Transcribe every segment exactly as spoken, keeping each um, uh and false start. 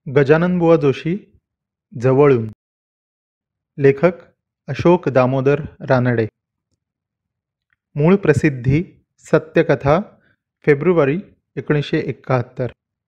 गजाननबुवा जोशी जवळून. लेखक अशोक दामोदर रानडे. मूळ प्रसिद्धी सत्यकथा फेब्रुवारी एकोणीसशे एकाहत्तर.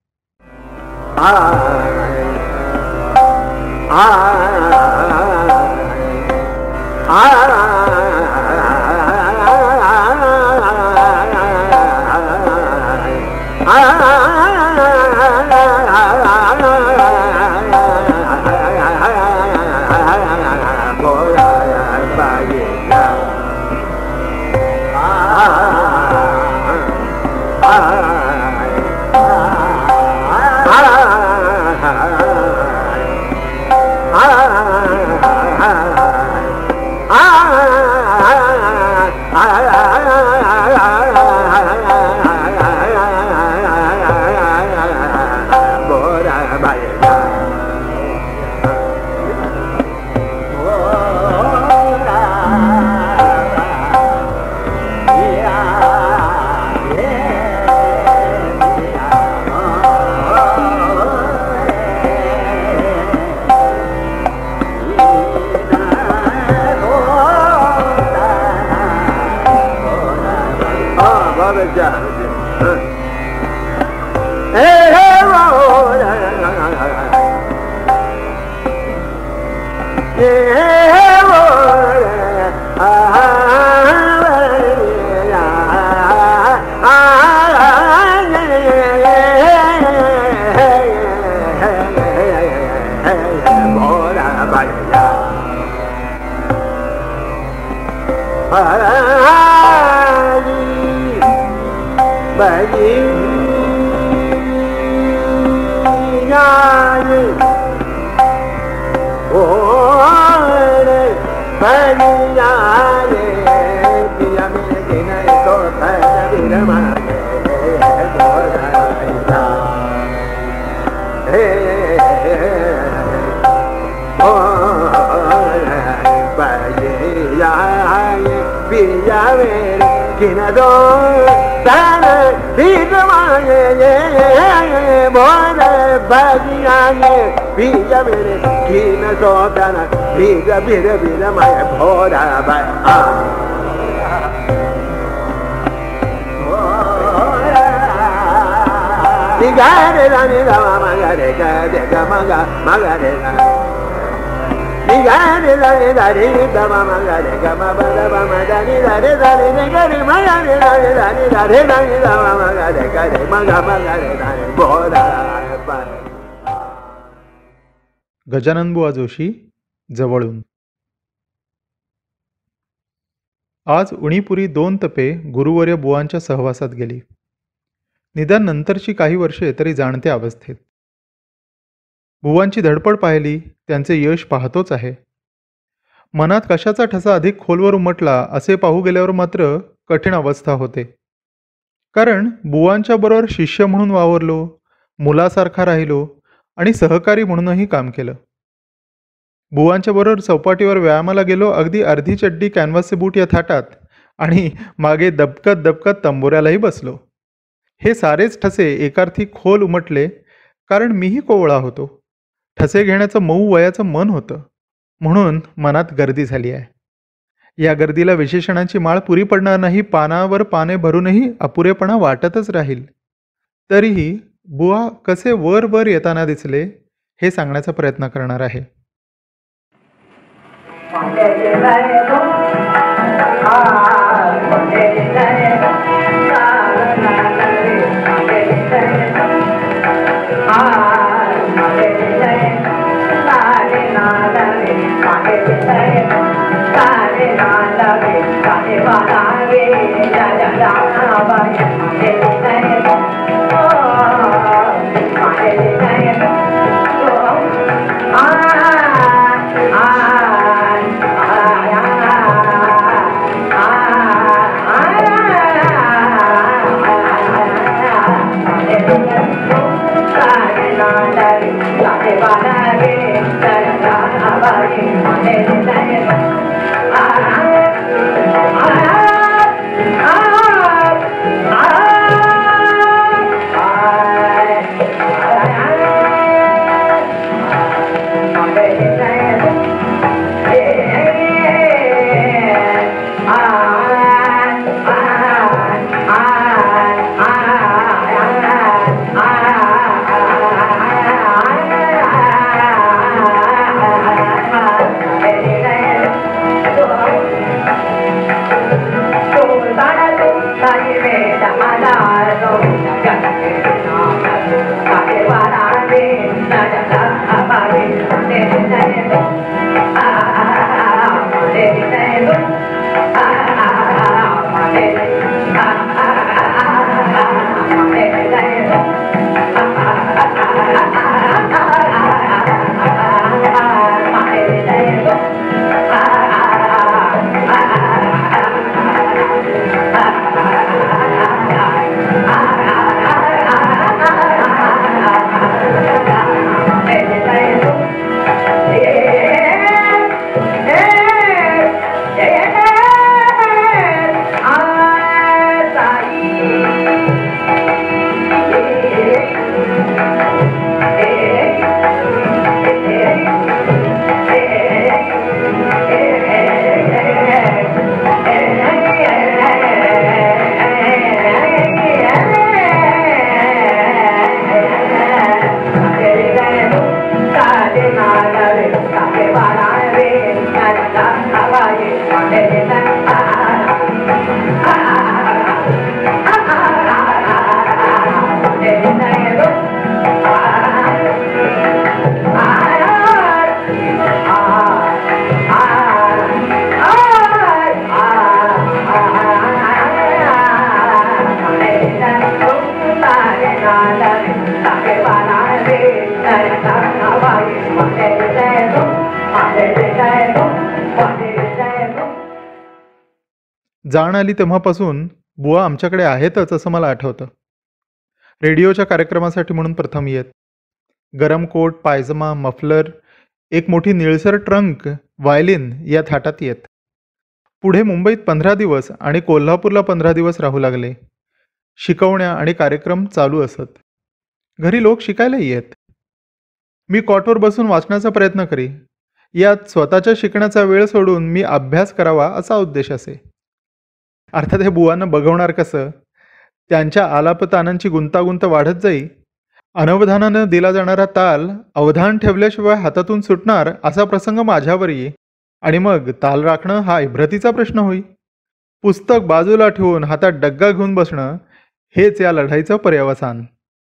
गजाननबुवा जोशी जवळून. आज उणीपुरी दोन तपे गुरुवर्य बुवांच्या सहवासात गेली. निदान नंतरची काही वर्षे तरी जाणत्या अवस्थेत. बुवांची धडपड पाहिली, त्यांचे यश पाहतोच आहे. मनात कशाचा ठसा अधिक खोलवर उमटला असे पाहू गेल्यावर मात्र कठीण अवस्था होते. कारण बुवांच्या बरोबर शिष्य म्हणून वावरलो, मुलासारखा राहिलो आणि सहकारी म्हणूनही काम केलं. बुवांच्या बरोबर चौपाटीवर व्यायामाला गेलो, अगदी अर्धी चड्डी कॅनव्हासचे बूट या थाटात, आणि मागे दबकत दबकत तंबोऱ्यालाही बसलो. हे सारेच ठसे एकार्थी खोल उमटले, कारण मीही कोवळा होतो. ठसे घेण्याचं मऊ वयाचं मन होतं, म्हणून मनात गर्दी झाली आहे. या गर्दीला विशेषणांची माळ पुरी पडणार नाही. पानावर पाने भरूनही अपुरेपणा वाटतच राहील. तरीही बुवा कसे वर वर येताना दिसले हे सांगण्याचा प्रयत्न करणार आहे. जाण आली तेव्हापासून बुवा आमच्याकडे आहेतच असं मला आठवतं. रेडिओच्या कार्यक्रमासाठी म्हणून प्रथम येत. गरम कोट, पायजमा, मफलर, एक मोठी निळसर ट्रंक, व्हायलिन या थाटात येत. पुढे मुंबईत पंधरा दिवस आणि कोल्हापूरला पंधरा दिवस राहू लागले. शिकवण्या आणि कार्यक्रम चालू असत. घरी लोक शिकायलाही येत. मी कॉटवर बसून वाचण्याचा प्रयत्न करी. यात स्वतःच्या शिकण्याचा वेळ सोडून मी अभ्यास करावा असा उद्देश असे. अर्थात हे बुवांना बघवणार कसं? त्यांच्या आलापतानांची गुंतागुंत वाढत जाई. अनवधानानं दिला जाणारा ताल अवधान ठेवल्याशिवाय हातातून सुटणार असा प्रसंग माझ्यावर येई आणि मग ताल राखणं हा इब्रतीचा प्रश्न होई. पुस्तक बाजूला ठेवून हातात डग्गा घेऊन बसणं हेच या लढाईचं पर्यवसान.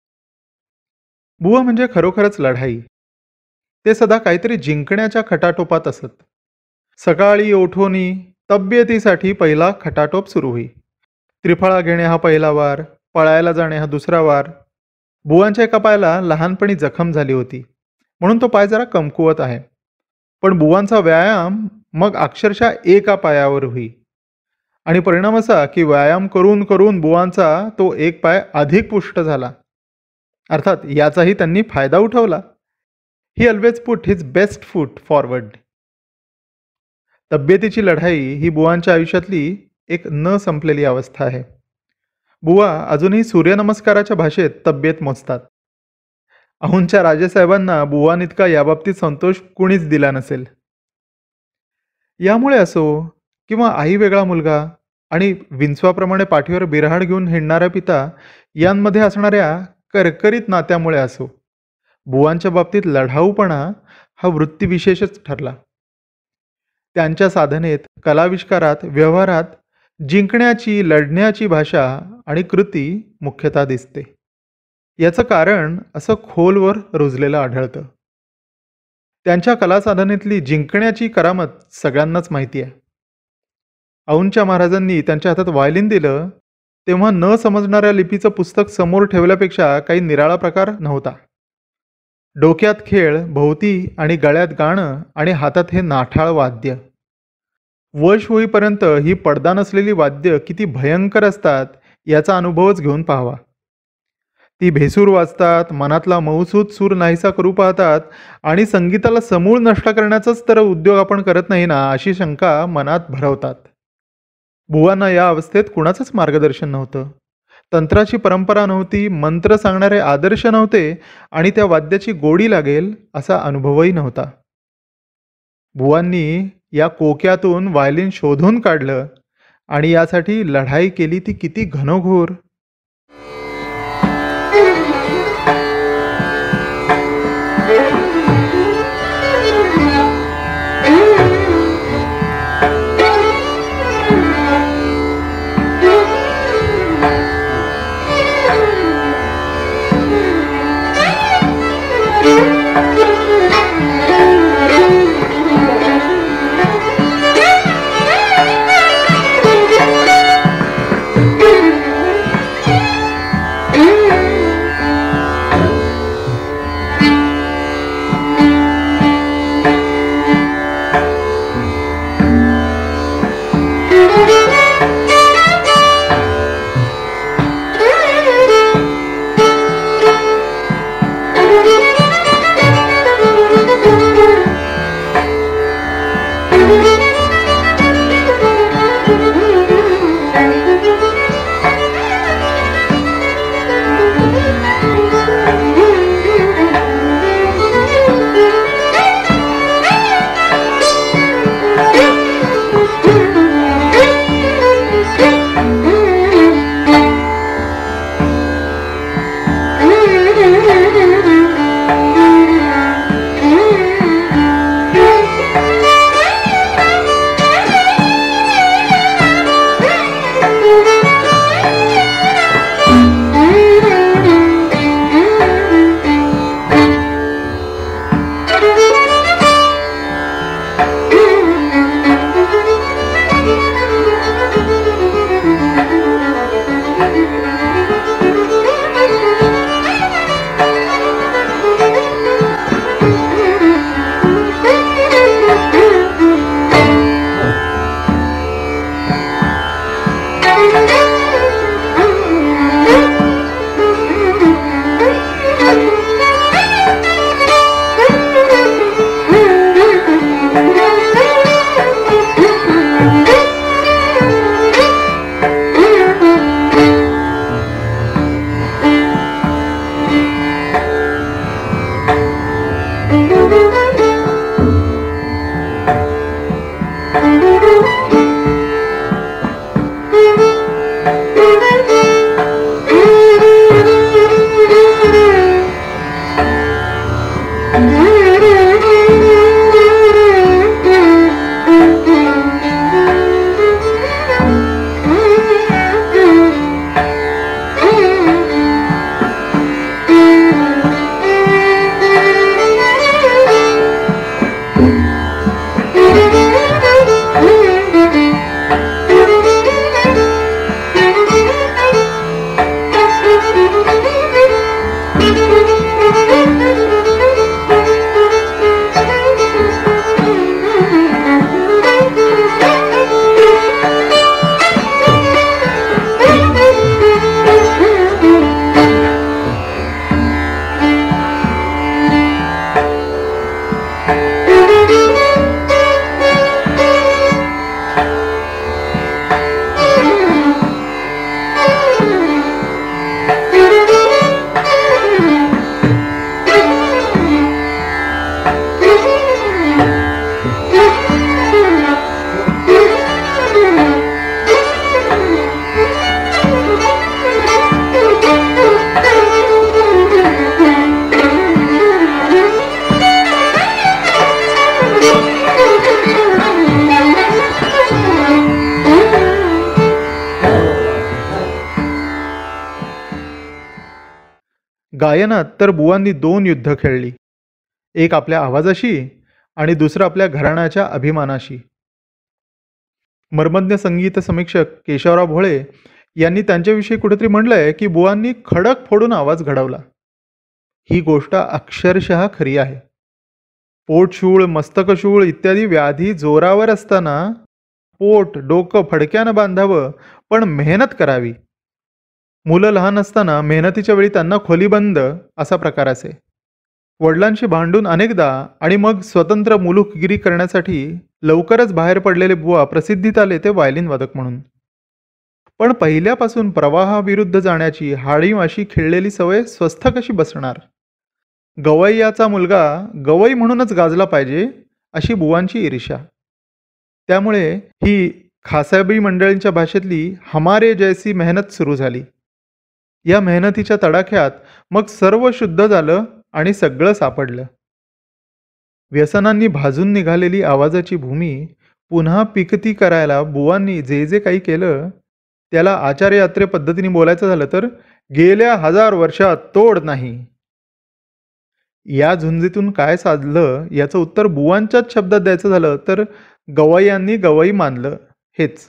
बुवा म्हणजे खरोखरच लढाई. ते सदा काहीतरी जिंकण्याच्या खटाटोपात असत. सकाळी उठोनी तब्येतीसाठी पहिला खटाटोप सुरू होई. त्रिफळा घेणे हा पहिला वार, पळायला जाणे हा दुसरा वार. बुवांच्या एका पायाला लहानपणी जखम झाली होती म्हणून तो पाय जरा कमकुवत आहे. पण बुवांचा व्यायाम मग अक्षरशः एका पायावर होई आणि परिणाम असा की व्यायाम करून करून बुवांचा तो एक पाय अधिक पुष्ट झाला. अर्थात याचाही त्यांनी फायदा उठवला. He always put his best foot forward. तब्येतीची लढाई ही बुवांच्या आयुष्यातली एक न संपलेली अवस्था आहे. बुवा अजूनही सूर्यनमस्काराच्या भाषेत तब्येत मोजतात. अहुंच्या राजेसाहेबांना बुवांइतका याबाबतीत संतोष कुणीच दिला नसेल. यामुळे असो किंवा आई वेगळा मुलगा आणि विंचवाप्रमाणे पाठीवर बिरहाड घेऊन हिंडणारा पिता यांमध्ये असणाऱ्या करकरीत नात्यामुळे असो, बुवांच्या बाबतीत लढाऊपणा हा वृत्तीविशेषच ठरला. त्यांच्या साधनेत, कलाविष्कारात, व्यवहारात जिंकण्याची, लढण्याची भाषा आणि कृती मुख्यतः दिसते. याचं कारण असं खोलवर रुजलेलं आढळतं. त्यांच्या कलासाधनेतली जिंकण्याची करामत सगळ्यांनाच माहिती आहे. औंधच्या महाराजांनी त्यांच्या हातात व्हायलिन दिलं तेव्हा न समजणाऱ्या लिपीचं पुस्तक समोर ठेवल्यापेक्षा काही निराळा प्रकार नव्हता. डोक्यात खेळ, भोवती आणि गळ्यात गाणं आणि हातात हे नाठाळ वाद्य. वश होईपर्यंत ही पडदा नसलेली वाद्य किती भयंकर असतात याचा अनुभवच घेऊन पाहावा. ती भेसूर वाजतात, मनातला मऊसूद सूर नाहीसा करू पाहतात आणि संगीताला समूळ नष्ट करण्याचाच तर उद्योग आपण करत नाही ना अशी शंका मनात भरवतात. बुवांना या अवस्थेत कुणाचंच मार्गदर्शन नव्हतं. तंत्राची परंपरा नव्हती, मंत्र सांगणारे आदर्श नव्हते आणि त्या वाद्याची गोडी लागेल असा अनुभवही नव्हता. बुवांनी या कोक्यातून व्हायलिन शोधून काढलं आणि यासाठी लढाई केली ती किती घनघोर. गायनात तर बुवांनी दोन युद्ध खेळली, एक आपल्या आवाजाशी आणि दुसरं आपल्या घराण्याच्या अभिमानाशी. मर्मज्ञ संगीत समीक्षक केशवराव भोळे यांनी त्यांच्याविषयी कुठेतरी म्हणलंय की बुवांनी खडक फोडून आवाज घडवला. ही गोष्ट अक्षरशः खरी आहे. पोटशूळ, मस्तकशूळ इत्यादी व्याधी जोरावर असताना पोट डोकं फडक्यानं बांधावं, पण मेहनत करावी. मुलं लहान असताना मेहनतीच्या वेळी त्यांना खोलीबंद असा प्रकार असे. वडिलांशी भांडून अनेकदा आणि मग स्वतंत्र मुलुखगिरी करण्यासाठी लवकरच बाहेर पडलेले बुवा प्रसिद्धीत आले ते व्हायलिन वादक म्हणून. पण पहिल्यापासून प्रवाहाविरुद्ध जाण्याची हाडीमाशी खेळलेली सवय स्वस्थ कशी बसणार? गवैयाचा मुलगा गवई म्हणूनच गाजला पाहिजे अशी बुवांची ईर्ष्या. त्यामुळे ही खासाबी मंडळींच्या भाषेतली हमारे जैसी मेहनत सुरू झाली. या मेहनतीच्या तडाख्यात मग सर्व शुद्ध झालं आणि सगळं सापडलं. व्यसनांनी भाजून निघालेली आवाजाची भूमी पुन्हा पिकती करायला बुवांनी जे जे काही केलं त्याला आचार्ययात्रे पद्धतीने बोलायचं झालं तर गेल्या हजार वर्षात तोड नाही. या झुंजीतून काय साधलं याचं उत्तर बुवांच्याच शब्दात द्यायचं झालं तर गवईयांनी गवई मानलं हेच.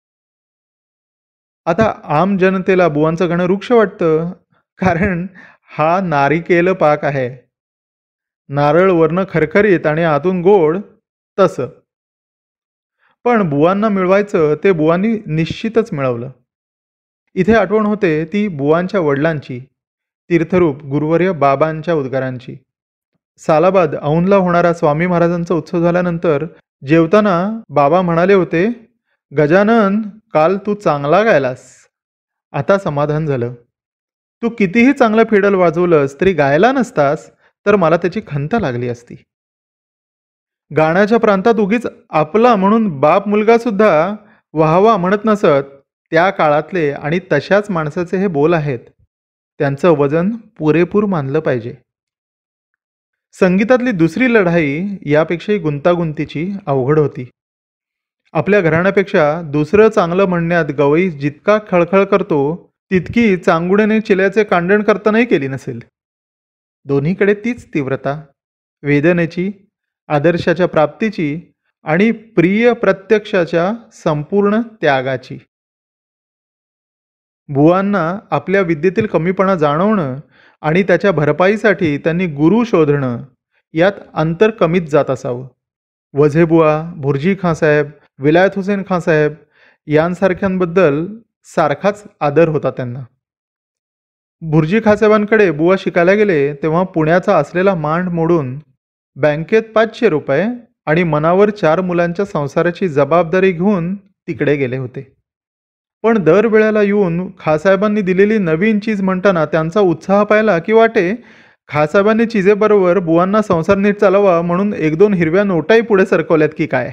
आता आम जनतेला बुवांचं गाणं वृक्ष वाटतं, कारण हा नारिकेल पाक आहे. नारळ वरनं खरखरीत आणि आतून गोड तसं. पण बुवांना मिळवायचं ते बुवांनी निश्चितच मिळवलं. इथे आठवण होते ती बुवांच्या वडिलांची, तीर्थरूप गुरुवर्य बाबांच्या उद्गारांची. सालाबाद औंधला होणारा स्वामी महाराजांचा उत्सव झाल्यानंतर जेवताना बाबा म्हणाले होते, गजानन, काल तू चांगला गायलास. आता समाधान झालं. तू कितीही चांगलं फिडल वाजवलंस तरी गायला नसतास तर मला त्याची खंत लागली असती. गाण्याच्या प्रांतात उगीच आपला म्हणून बाप मुलगा सुद्धा वाहवा म्हणत नसत. त्या काळातले आणि तशाच माणसाचे हे बोल आहेत. त्यांचं वजन पुरेपूर मानलं पाहिजे. संगीतातली दुसरी लढाई यापेक्षाही गुंतागुंतीची, अवघड होती. आपल्या घराण्यापेक्षा दुसरं चांगलं म्हणण्यात गवई जितका खळखळ करतो तितकी चांगुडेने चिल्याचे कांडण करतानाही केली नसेल. दोन्हीकडे तीच तीव्रता, वेदनेची, आदर्शाच्या प्राप्तीची आणि प्रिय प्रत्यक्षाच्या संपूर्ण त्यागाची. बुवांना आपल्या विद्येतील कमीपणा जाणवणं आणि त्याच्या भरपाईसाठी त्यांनी गुरु शोधणं यात अंतर कमीच जात असावं. वझेबुवा, भुर्जी खाँसाहेब, विलायत हुसेन खाँसाहेब यांसारख्यांबद्दल सारखाच आदर होता त्यांना. भुर्जी खाँसाहेबांकडे बुवा शिकायला गेले तेव्हा पुण्याचा असलेला मांड मोडून बँकेत पाचशे रुपये आणि मनावर चार मुलांच्या संसाराची जबाबदारी घेऊन तिकडे गेले होते. पण दरवेळेला येऊन खाँसाहेबांनी दिलेली नवीन चीज म्हणताना त्यांचा उत्साह पाहिला की वाटे खाँसाहेबांनी चिजेबरोबर बुवांना संसार नीट चालवा म्हणून एक दोन हिरव्या नोटाही पुढे सरकवल्यात की काय.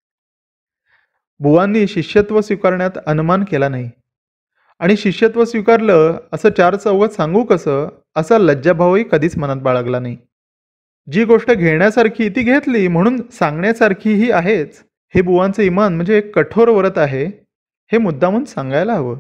बुवांनी शिष्यत्व स्वीकारण्यात अनुमान केला नाही आणि शिष्यत्व स्वीकारलं असं चार चौघात सांगू कसं असा लज्जाभावही कधीच मनात बाळगला नाही. जी गोष्ट घेण्यासारखी ती घेतली म्हणून सांगण्यासारखीही आहेच. हे बुवांचं इमान म्हणजे एक कठोर व्रत आहे हे मुद्दामून सांगायला हवं.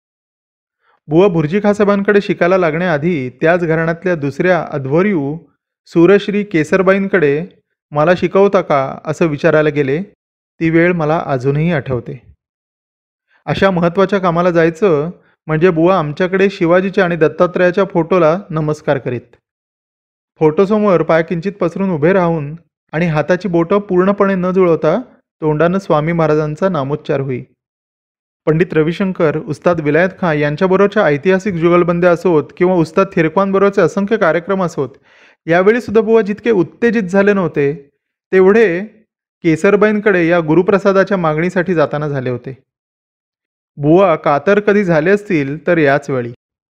बुवा भुर्जी खाँसाहेबांकडे शिकायला लागण्याआधी त्याच घराण्यातल्या दुसऱ्या अध्वर्यू सुरश्री केसरबाईंकडे मला शिकवता का असं विचारायला गेले. ती वेळ मला अजूनही आठवते. अशा महत्त्वाच्या कामाला जायचं म्हणजे बुवा आमच्याकडे शिवाजीच्या आणि दत्तात्रयाच्या फोटोला नमस्कार करीत. फोटोसमोर पाय किंचित पसरून उभे राहून आणि हाताची बोटं पूर्णपणे न जुळवता तोंडानं स्वामी महाराजांचा नामोच्चार होई. पंडित रविशंकर, उस्ताद विलायत खाँ यांच्याबरोबरच्या ऐतिहासिक जुगलबंद्या असोत किंवा उस्ताद थिरकवांबरोबरचे असंख्य कार्यक्रम असोत, यावेळी सुद्धा बुवा जितके उत्तेजित झाले नव्हते तेवढे केसरबाईंकडे या गुरुप्रसादाच्या मागणीसाठी जाताना झाले होते. बुवा कातर कधी झाले असतील तर याच वेळी.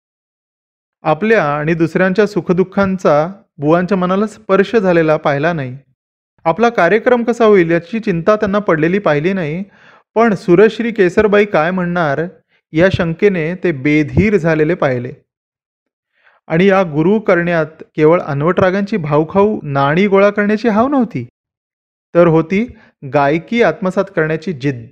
आपल्या आणि दुसऱ्यांच्या सुखदुःखांचा बुवांच्या मनाला स्पर्श झालेला पाहिला नाही. आपला कार्यक्रम कसा होईल याची चिंता त्यांना पडलेली पाहिली नाही. पण सुरश्री केसरबाई काय म्हणणार या शंकेने ते बेधीर झालेले पाहिले. आणि या गुरु करण्यात केवळ अनवट रागांची भावखाऊ नाणी गोळा करण्याची हाव नव्हती, तर होती गायकी आत्मसात करण्याची जिद्द.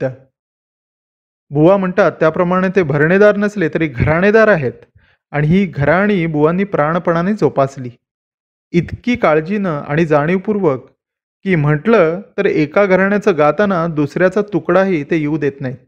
बुवा म्हणतात त्याप्रमाणे ते भरणेदार नसले तरी घराणेदार आहेत आणि ही घराणी बुवांनी प्राणपणाने जोपासली. इतकी काळजीनं आणि जाणीवपूर्वक की म्हटलं तर एका घराण्याचं गाताना दुसऱ्याचा तुकडाही ते येऊ देत नाहीत.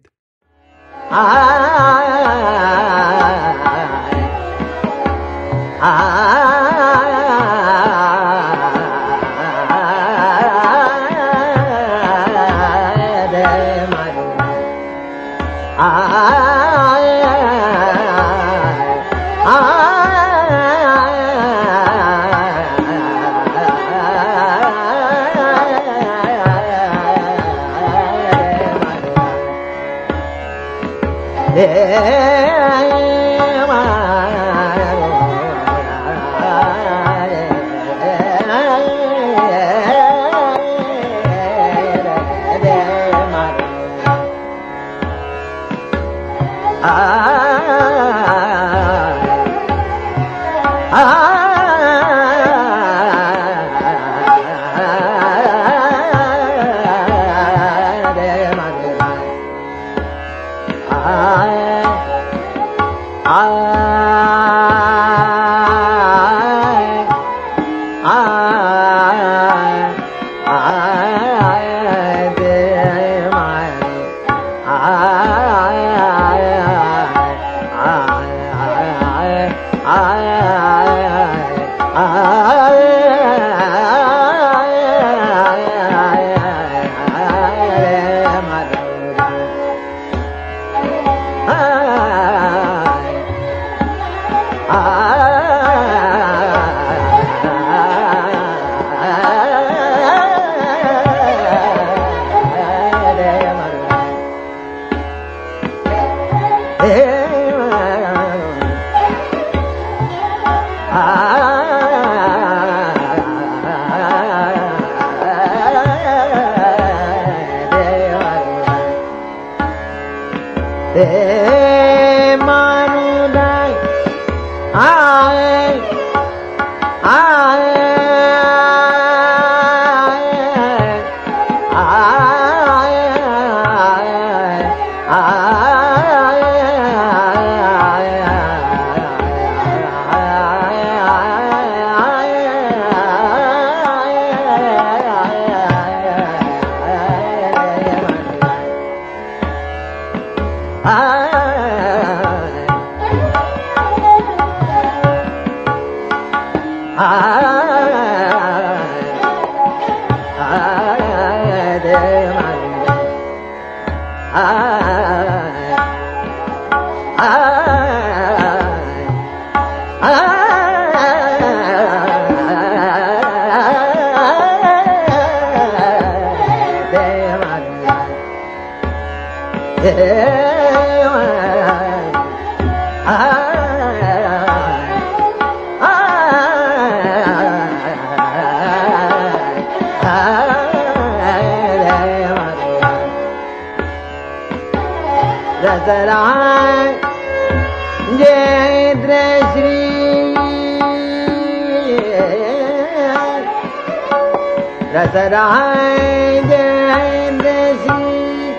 रसराय जयेंद्र श्री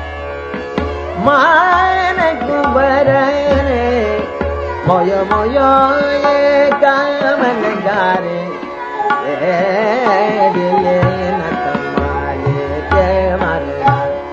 मानक बरने मोय मोय ये कामन गारे दिले न कमाले के मरना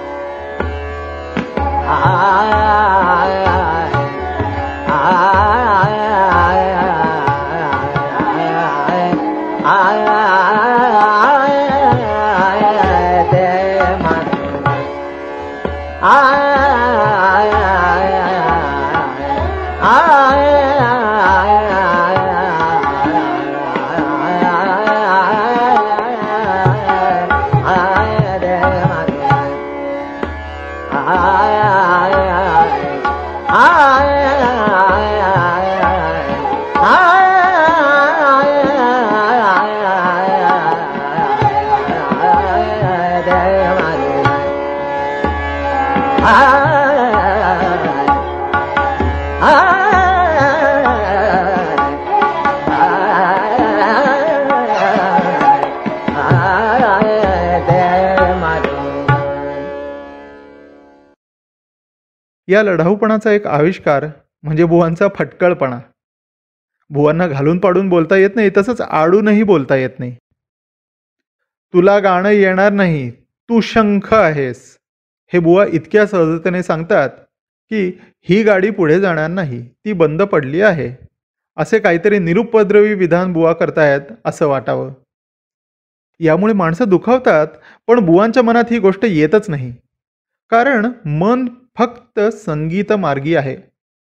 या लढाऊपणाचा एक आविष्कार म्हणजे बुवांचा फटकळपणा. बुवांना घालून पाडून बोलता येत नाही, तसंच आडूनही बोलता येत नाही. तुला गाणं येणार नाही, तू शंख आहेस, हे बुवा इतक्या सहजतेने सांगतात की ही गाडी पुढे जाणार नाही, ती बंद पडली आहे. असे काहीतरी निरुपद्रवी विधान बुवा करतायत असं वाटावं. यामुळे माणसं दुखावतात, पण बुवांच्या मनात ही गोष्ट येतच नाही. कारण मन फक्त संगीत मार्गी आहे.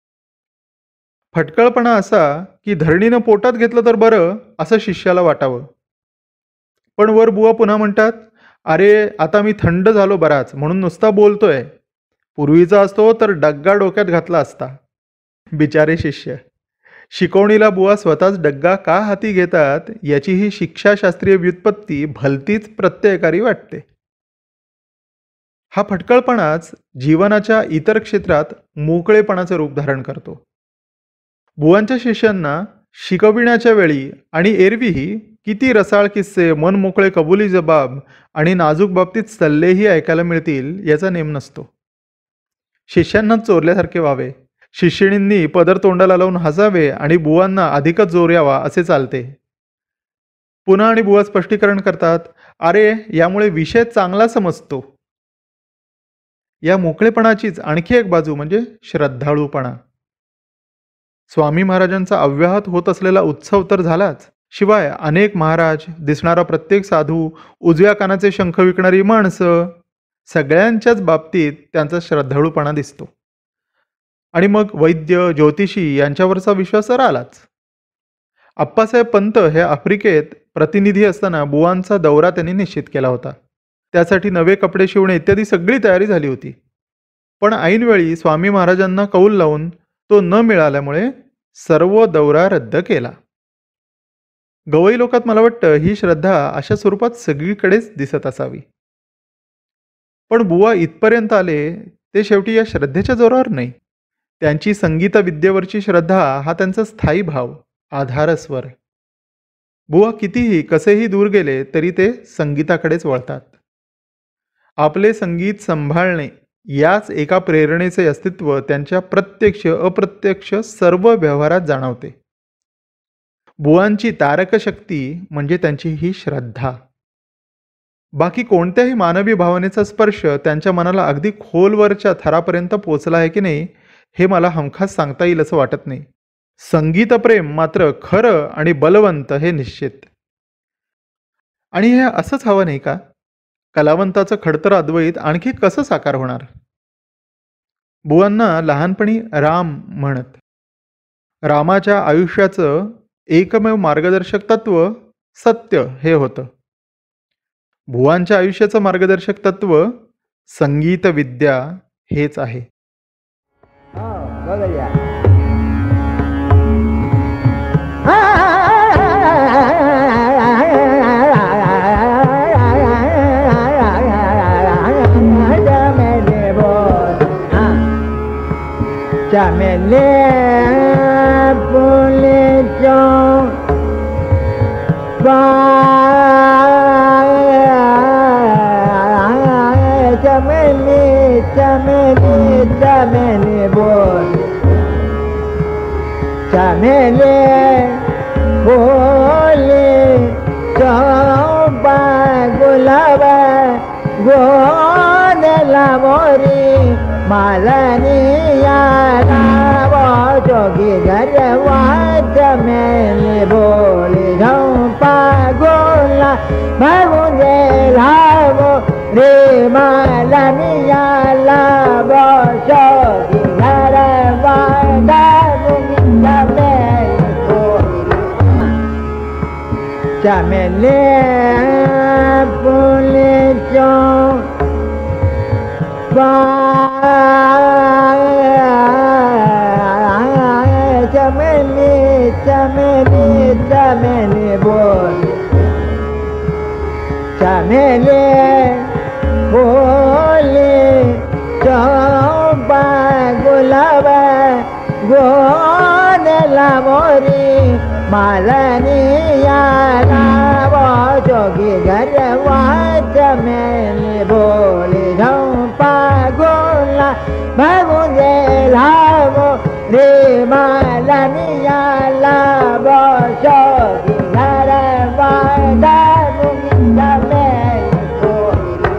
फटकळपणा असा की धरणीनं पोटात घेतलं तर बरं असं शिष्याला वाटावं. पण वर बुवा पुन्हा म्हणतात, अरे आता मी थंड झालो बराच म्हणून नुसता बोलतोय, पूर्वीचा असतो तर डग्गा डोक्यात घातला असता. बिचारे शिष्य. शिकवणीला बुवा स्वतःच डग्गा का हाती घेतात याची ही शिक्षाशास्त्रीय व्युत्पत्ती भलतीच प्रत्ययकारी वाटते. हा फटकळपणाच जीवनाच्या इतर क्षेत्रात मोकळेपणाचे रूप धारण करतो. बुवांच्या शिष्यांना शिकविण्याच्या वेळी आणि एरवीही किती रसाळ किस्से, मन मोकळे कबुली जबाब आणि नाजूक बाबतीत सल्लेही ऐकायला मिळतील याचा नेम नसतो. शिष्यांना चोरल्यासारखे व्हावे, शिष्यणींनी पदर तोंडाला लावून हसावे आणि बुवांना अधिकच जोर यावा असे चालते. पुन्हा आणि बुवा स्पष्टीकरण करतात, अरे यामुळे विषय चांगला समजतो. या मोकळेपणाचीच आणखी एक बाजू म्हणजे श्रद्धाळूपणा. स्वामी महाराजांचा अव्याहत होत असलेला उत्सव तर झालाच, शिवाय अनेक महाराज, दिसणारा प्रत्येक साधू, उजव्या कानाचे शंख विकणारी माणसं, सगळ्यांच्याच बाबतीत त्यांचा श्रद्धाळूपणा दिसतो. आणि मग वैद्य, ज्योतिषी यांच्यावरचा विश्वास तर आलाच. आप्पासाहेब पंत हे आफ्रिकेत प्रतिनिधी असताना बुवांचा दौरा त्यांनी निश्चित केला होता. त्यासाठी नवे कपडे शिवणे इत्यादी सगळी तयारी झाली होती. पण ऐनवेळी स्वामी महाराजांना कौल लावून तो न मिळाल्यामुळे सर्व दौरा रद्द केला. गवई लोकात मला वाटतं ही श्रद्धा अशा स्वरूपात सगळीकडेच दिसत असावी. पण बुवा इथपर्यंत आले ते शेवटी या श्रद्धेच्या जोरावर नाही. त्यांची संगीत विद्येवरची श्रद्धा हा त्यांचा स्थायी भाव, आधारस्वर. बुवा कितीही कसेही दूर गेले तरी ते संगीताकडेच वळतात. आपले संगीत सांभाळणे याच एका प्रेरणेचे अस्तित्व त्यांच्या प्रत्यक्ष अप्रत्यक्ष सर्व व्यवहारात जाणवते. बुवांची तारक शक्ती म्हणजे त्यांची ही श्रद्धा. बाकी कोणत्याही मानवी भावनेचा स्पर्श त्यांच्या मनाला अगदी खोलवरच्या थरापर्यंत पोचला आहे की नाही हे मला हमखास सांगता येईल असं वाटत नाही. संगीतप्रेम मात्र खरं आणि बलवंत हे निश्चित. आणि हे असंच हवं नाही का? कलावंताचं खडतर अद्वैत आणखी कसं साकार होणार? बुवांना लहानपणी राम म्हणत. रामाच्या आयुष्याचं एकमेव मार्गदर्शक तत्व सत्य हे होतं. बुवांच्या आयुष्याचं मार्गदर्शक तत्व संगीत विद्या हेच आहे. चमेले बोले जो चमेली चमेली चमेली बोल चमेले बोले चंपा गुलाब गोदला मोरी मालनी यारा जोगी गरवा चमेली बोली झंपा गोला भगुने लावो रे मालनी याला जोगी गरवा दामुगी चमेली बोली चमेली बोली जो चमेली चमेली चमेली बोल चमेली बोले चंपा गुलाब गोदला मोरी मालनी यारा जोगी गरवा चमेली बोली झंपा गोला भगुने लावो रे मालनी याला जोगी गरवा दामुगी चमेली बोली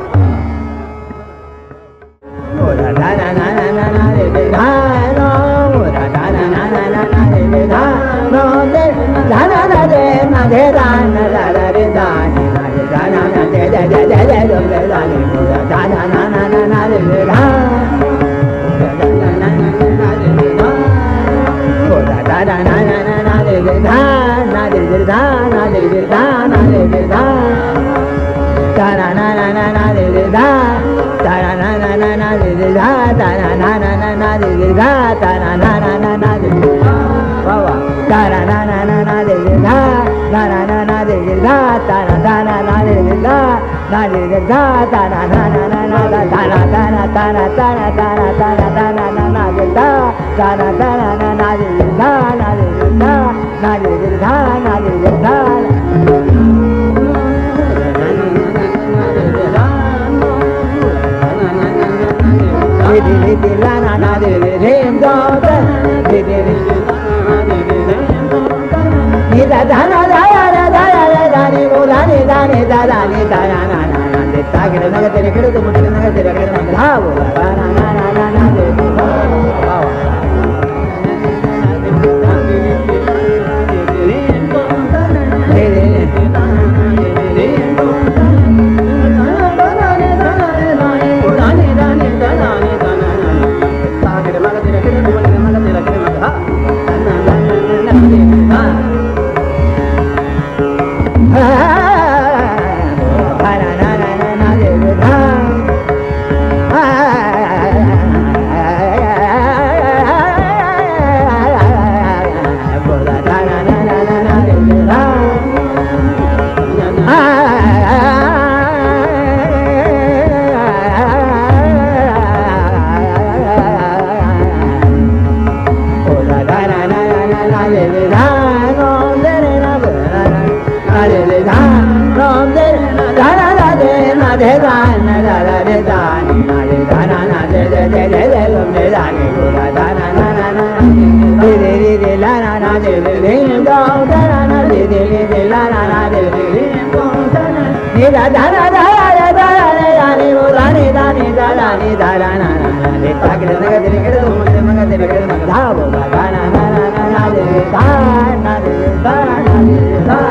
मोरा दाना ना ना ना ना रे धानो मोरा दाना ना ना ना ना रे धानो दे दाना ना दे ना दे दाना ला ला रे दानी ना रे दाना ना दे दे दे दे दे दे दानी मोरा दाना ना ना ना ना रे धानो मोरा दाना ना ना ना रे धानो मोरा दाना ना ना ना ना रे धाना रे धाना रे धाना रे धाना तारा ना ना ना ना रे धा तारा ना ना ना ना रे धा तारा ना ना ना ना रे धा तारा ना ना ना ना रे बाबा तारा ना ना ना ना रे धा तारा ना ना रे धा तारा तारा ना रे धा ना रे धा तारा ना ना ना ना तारा तारा तारा तारा तारा तारा तारा ना ना रे धा तारा तारा ना ना रे धा ना रे धा ना रे धा ना रे धा di la na na de de do da de de ni da da na da da da da da da ni ni da da ni da na na na na de ta gre na ga tere gre tu mu na ga tere gre na ga bo la na na na na na de ba ba da